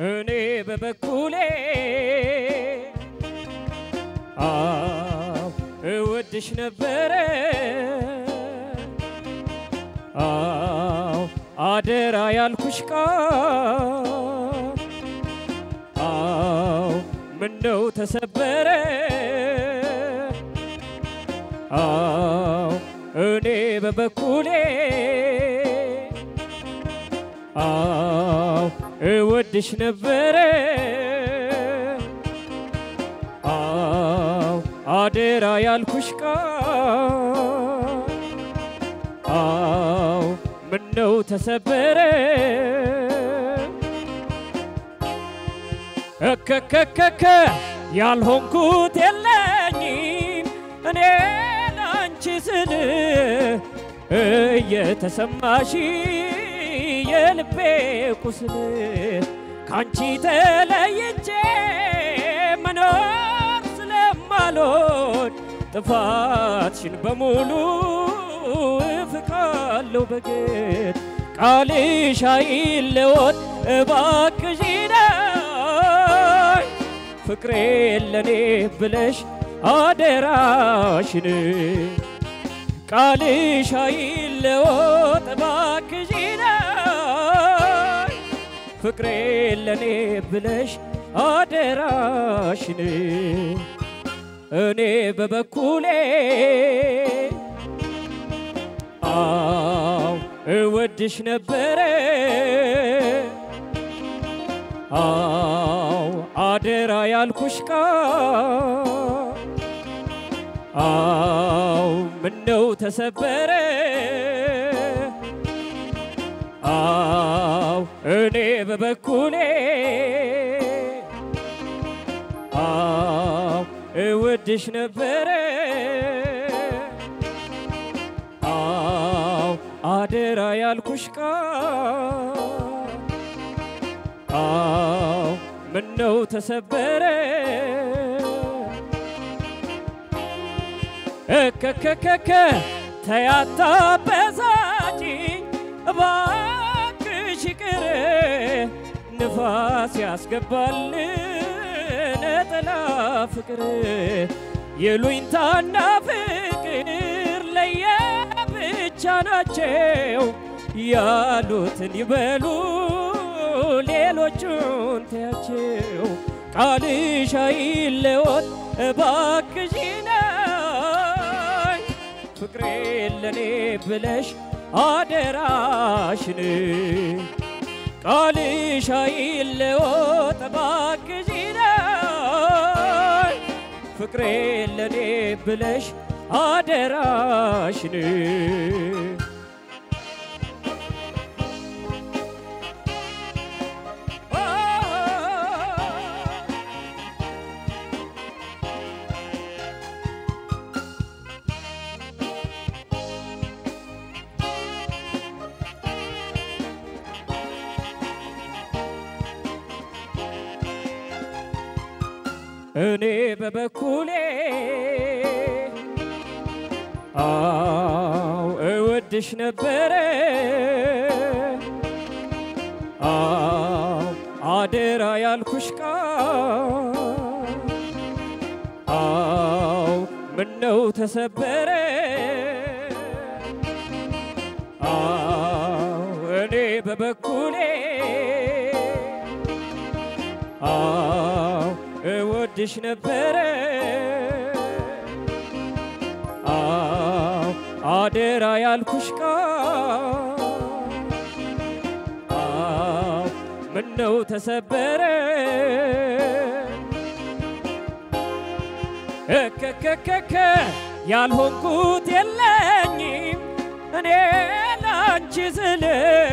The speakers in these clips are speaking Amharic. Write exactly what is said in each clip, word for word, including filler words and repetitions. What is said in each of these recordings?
እኔ በበኩሌ አው እወድሽ ነበረ አው አደራ ያልኩሽ ቃል አው ምነው ተሰበረ አው እኔ በበኩሌ አው እወድሽ ነበረ አው አደራ ያልኩሽ ቃል አው ምነው ተሰበረ እከከከከ ያልሆንኩት የለኝም እኔ ላንቺ ስል እየተሰማሽ የልቤ ቁስል ካንቺ ተለይቼ መኖር ስለማልወድ ጥፋትሽን በሙሉ እፍቃለሁ በግድ ቃልሽ አይለወጥ እባክሽ ነይ ፍቅሬ ለኔ ብለሽ አደራሽን ቃልሽ አይለወጥ እባክሽ ነይ ፍቅሬ ለኔ ብለሽ አደራሽን እኔ በበኩሌ አው እወድሽ ነበረ አው አደራ ያልኩሽ ቃል አው ምነው ተሰበረ አው እኔ በበኩሌ አው እወድሽ ነበረ አው አደራ ያልኩሽ ቃል አው ምነው ተሰበረ እከከከከ ተያታበዛችኝ እባክሽ ይቅር ንፋስ ያስገባል ነጠላ ፍቅር የሉኝታና ፍቅር ለየብቻ ናቸው ያሉትን ይበሉ ሌሎቹን ተያቸው ቃልሽ አይለወጥ እባክሽ ነይ ፍቅሬ ለኔ ብለሽ አደራሽን ቃልሽ አይለወጥ እባክሽ ነይ ፍቅሬ ለኔ ብለሽ አደራሽን እኔ በበኩሌ አው እወድሽ ነበረ አው አደራ ያልኩሽ ቃል አው ምነው ተሰበረ አው እኔ በበኩሌ አው እወድሽ ነበረ አው አደራ ያልኩሽ ቃል አው ምነው ተሰበረ እከከከከ ያልሆንኩት የለኝም እኔ ላንቺ ስል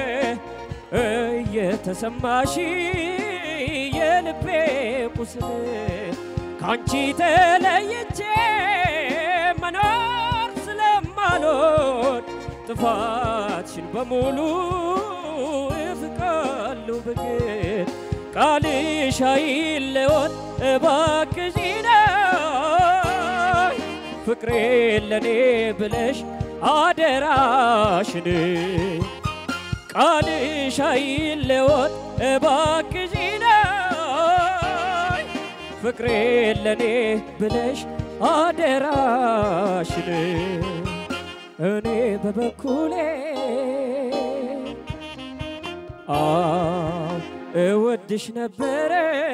እየተሰማሽ የልቤ ቁስል ካንቺ ተለይቼ መኖር ስለማልወድ ጥፋትሽን በሙሉ እፍቃለሁ በግድ ቃልሽ አይለወጥ እባክሽ ነይ ፍቅሬ ለኔ ብለሽ አደራሽን ቃልሽ አይለወጥ እባክሽ ነይ ፍቅሬ ለኔ ብለሽ አደራሽን እኔ በበኩሌ አዎ እወድሽ ነበረ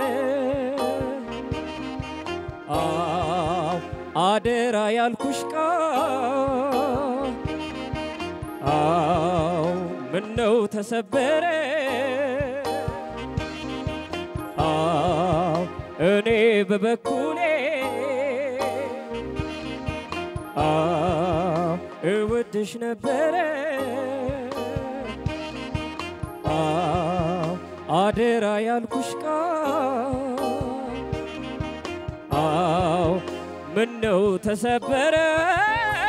አዎ አደራ ያልኩሽ ቃል አዎ ምነው ተሰበረ አዎ እኔ በበኩሌ አዎ እወድሽ ነበረ አዎ አደራ ያልኩሽ ቃል አዎ ምነው ተሰበረ